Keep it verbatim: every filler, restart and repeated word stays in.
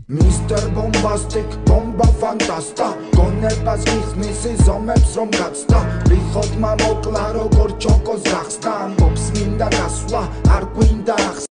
Mister Bombastic, bomba fantasta გონებას გიხსნის ზომებს რომ გაცდა რიხოთ მამოკლა როგორ ჩოკოს გახსნა ამბობს მინდა გასვლა არ გვინდა